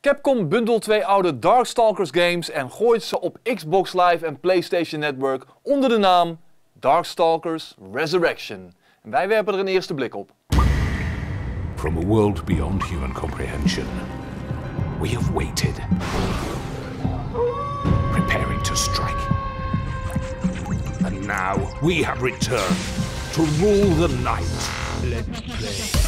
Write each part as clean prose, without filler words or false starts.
Capcom bundelt 2 oude Darkstalkers games en gooit ze op Xbox Live en PlayStation Network onder de naam Darkstalkers Resurrection. En wij werpen er een eerste blik op. From a world beyond human comprehension, we have waited, preparing to strike. And now we have returned to rule the night. Let's play.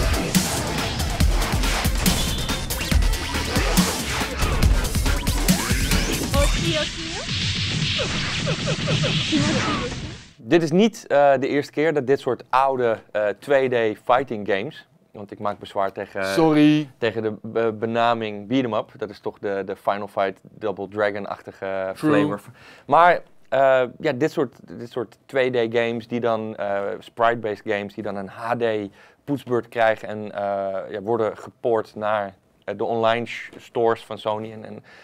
Dit is niet de eerste keer dat dit soort oude 2D fighting games, want ik maak bezwaar tegen de benaming beat'em up, dat is toch de Final Fight Double Dragon-achtige flavor. Maar ja, dit soort 2D games die dan, sprite-based games die dan een HD poetsbeurt krijgen en ja, worden gepoord naar de online stores van Sony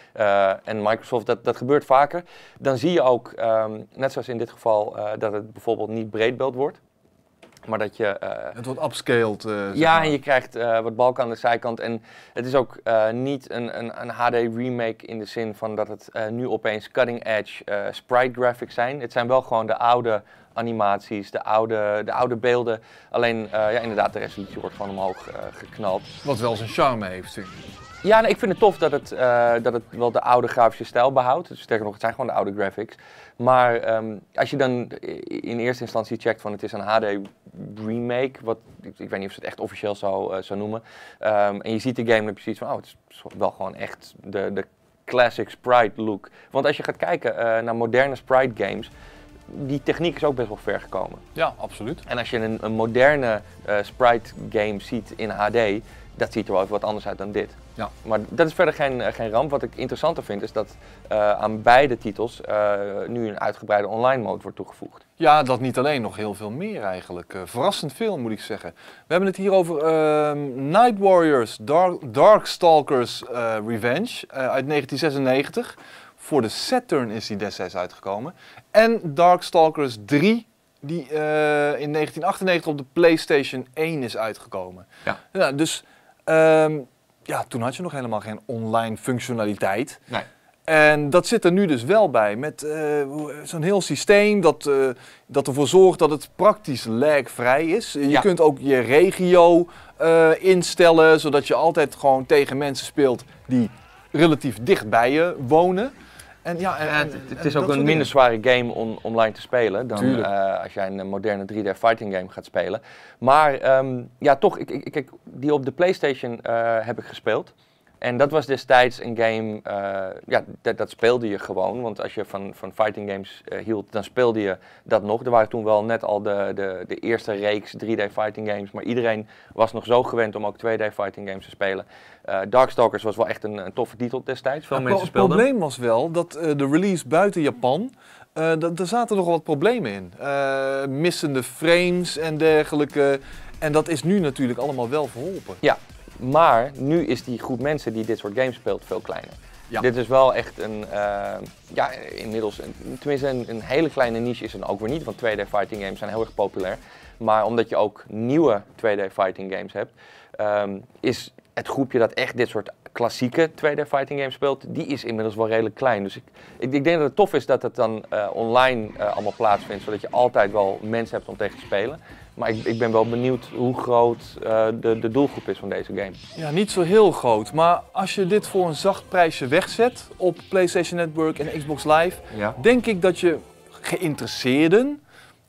en Microsoft, dat gebeurt vaker. Dan zie je ook, net zoals in dit geval, dat het bijvoorbeeld niet breedbeeld wordt. Maar dat je... het wordt upscaled. Ja, en je krijgt wat balken aan de zijkant. En het is ook niet een HD remake in de zin van dat het nu opeens cutting edge sprite graphics zijn. Het zijn wel gewoon de oude animaties, de oude beelden. Alleen, ja, inderdaad, de resolutie wordt gewoon omhoog geknald. Wat wel zijn charme heeft. Ja, nee, ik vind het tof dat het wel de oude grafische stijl behoudt. Dus sterker nog, het zijn gewoon de oude graphics. Maar als je dan in eerste instantie checkt van het is een HD remake, wat ik weet niet of ze het echt officieel zou noemen. En je ziet de game en heb je zoiets van, oh, het is wel gewoon echt de classic sprite look. Want als je gaat kijken naar moderne sprite games, die techniek is ook best wel ver gekomen. Ja, absoluut. En als je een moderne sprite game ziet in HD, dat ziet er wel even wat anders uit dan dit. Ja. Maar dat is verder geen ramp. Wat ik interessanter vind is dat aan beide titels nu een uitgebreide online mode wordt toegevoegd. Ja, dat niet alleen, nog heel veel meer eigenlijk. Verrassend veel moet ik zeggen. We hebben het hier over Night Warriors Darkstalkers Revenge uit 1996. Voor de Saturn is die destijds uitgekomen. En Darkstalkers 3 die in 1998 op de PlayStation 1 is uitgekomen. Ja. Ja, dus ja, toen had je nog helemaal geen online functionaliteit. Nee. En dat zit er nu dus wel bij, met zo'n heel systeem dat ervoor zorgt dat het praktisch lagvrij is. Je kunt ook je regio instellen, zodat je altijd gewoon tegen mensen speelt die relatief dicht bij je wonen. En ja, het is ook een minder zware game om online te spelen dan als jij een moderne 3D fighting game gaat spelen. Maar ja, toch, kijk, die op de PlayStation heb ik gespeeld. En dat was destijds een game, ja, dat speelde je gewoon. Want als je van fighting games hield, dan speelde je dat nog. Er waren toen wel net al de eerste reeks 3D fighting games. Maar iedereen was nog zo gewend om ook 2D fighting games te spelen. Darkstalkers was wel echt een toffe titel destijds. Veel mensen speelden. Het probleem was wel dat de release buiten Japan, er zaten nog wat problemen in. Missende frames en dergelijke. En dat is nu natuurlijk allemaal wel verholpen. Ja. Maar nu is die groep mensen die dit soort games speelt veel kleiner. Ja. Dit is wel echt ja, inmiddels, tenminste een hele kleine niche is het ook weer niet, want 2D fighting games zijn heel erg populair. Maar omdat je ook nieuwe 2D fighting games hebt, is het groepje dat echt dit soort klassieke 2D fighting games speelt, die is inmiddels wel redelijk klein. Dus ik denk dat het tof is dat het dan online allemaal plaatsvindt, zodat je altijd wel mensen hebt om tegen te spelen. Maar ik ben wel benieuwd hoe groot de doelgroep is van deze game. Ja, niet zo heel groot. Maar als je dit voor een zacht prijsje wegzet op PlayStation Network en Xbox Live, denk ik dat je geïnteresseerden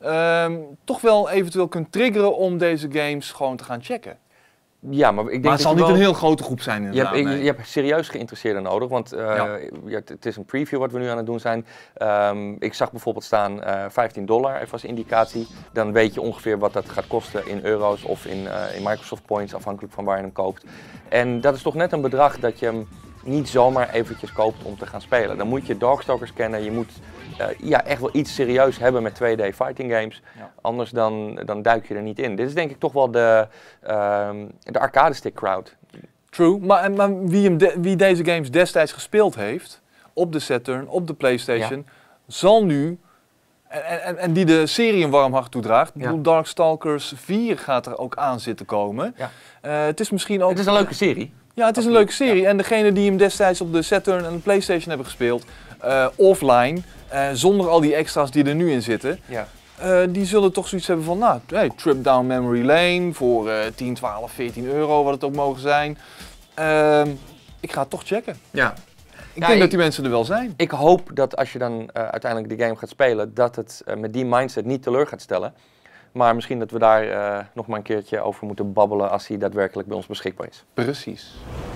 toch wel eventueel kunt triggeren om deze games gewoon te gaan checken. Ja, maar ik denk maar het zal niet een heel grote groep zijn inderdaad. Je hebt serieus geïnteresseerden nodig, want het is een preview wat we nu aan het doen zijn. Ik zag bijvoorbeeld staan $15 even als indicatie. Dan weet je ongeveer wat dat gaat kosten in euro's of in Microsoft Points, afhankelijk van waar je hem koopt. En dat is toch net een bedrag dat je hem niet zomaar eventjes koopt om te gaan spelen. Dan moet je Darkstalkers kennen, je moet ja, echt wel iets serieus hebben met 2D fighting games. Ja. Anders dan duik je er niet in. Dit is denk ik toch wel de arcade stick crowd. True, maar wie deze games destijds gespeeld heeft, op de Saturn, op de PlayStation, zal nu, en die de serie een warm hart toedraagt, Darkstalkers 4 gaat er ook aan zitten komen. Ja. Het is misschien ook... Het is een leuke serie. Ja, het is een leuke serie. En degene die hem destijds op de Saturn en de PlayStation hebben gespeeld, offline, zonder al die extra's die er nu in zitten, die zullen toch zoiets hebben van, nou, hey, trip down memory lane voor 10, 12, 14 euro, wat het ook mogen zijn. Ik ga het toch checken. Ja. Ik denk dat die mensen er wel zijn. Ik hoop dat als je dan uiteindelijk de game gaat spelen, dat het met die mindset niet teleur gaat stellen. Maar misschien dat we daar nog maar een keertje over moeten babbelen als hij daadwerkelijk bij ons beschikbaar is. Precies.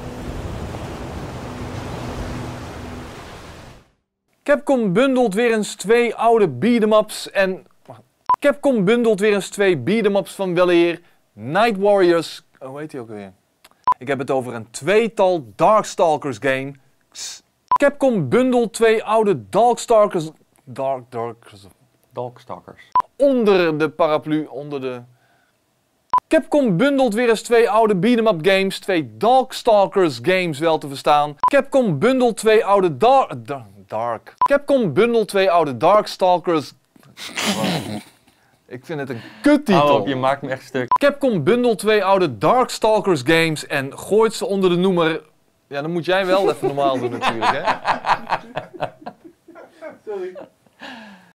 Capcom bundelt weer eens 2 oude beat-em-ups en... Capcom bundelt weer eens 2 beat-em-ups van weleer Night Warriors... Hoe heet die ook alweer? Ik heb het over een tweetal Darkstalkers game. Capcom bundelt 2 oude Darkstalkers... Darkstalkers. Onder de paraplu, onder de... Capcom bundelt weer eens 2 oude beat-em-up games, 2 Darkstalkers games wel te verstaan. Capcom bundelt 2 oude Capcom bundelt 2 oude Darkstalkers... Ik vind het een kuttitel. Hou op, je maakt me echt stuk. Capcom bundelt 2 oude Darkstalkers games en gooit ze onder de noemer... Ja, dan moet jij wel even normaal doen natuurlijk, hè? Sorry.